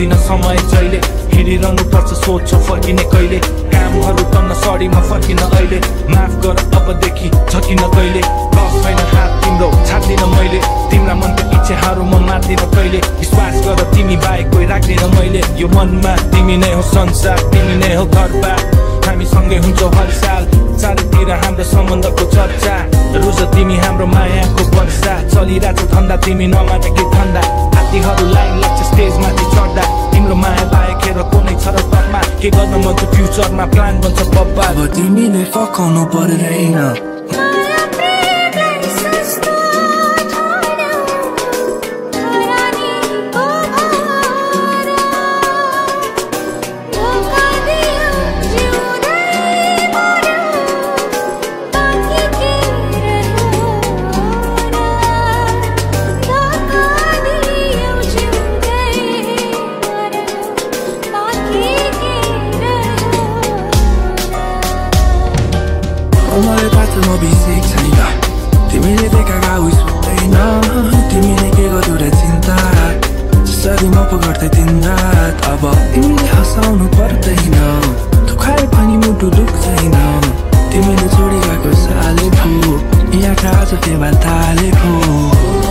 सक्दिन समय जहिले हिँडिरहनु पर्छ सोच फर्किने कहिले कामहरू गर्न सडीमा फर्किन अहिले माफ गर अबदेखि छकिन कहिले गफ छैन हात तिम्रो छाड्दिन मैले तिम्रा मनको इच्छाहरू म मार्दिन कहिले विश्वास गर तिमी बाहेक कोही राख्दिन मैले यो मनमा तिमी नै हो संसार तिमी नै हो घरबार हामी सँगै हुन्छौ हर साल चारैतिर हाम्रो सम्बन्धको चर्चा रुज तिमी हाम्रो मायाको वर्षा चलिरहेछ धन्दा तिमी नमाने कि धन्दा हात्तीहरू लाइन लाग्छ स्टेजमाथि चढ्दा तिम्रो माया बाहेक हेर कुनै छ र तरमा के गर्न मन छ फ्युचरमा प्लान बन्छ बब्बा अब तिमीले फकाउनु पर्दैन मलाई थाहा छ म बिसेक छैन तिमीले देखाएका उस हुँदैन तिमीले के गर्नु र चिन्ता जसरी म पो गर्दै दिन रात अब तिमीले हँसाउनु पर्दैन दुखाए पनि मुटु दुख्दैन तिमीले छोडी गएको साले फु यहाँ आज फेवा थाले फु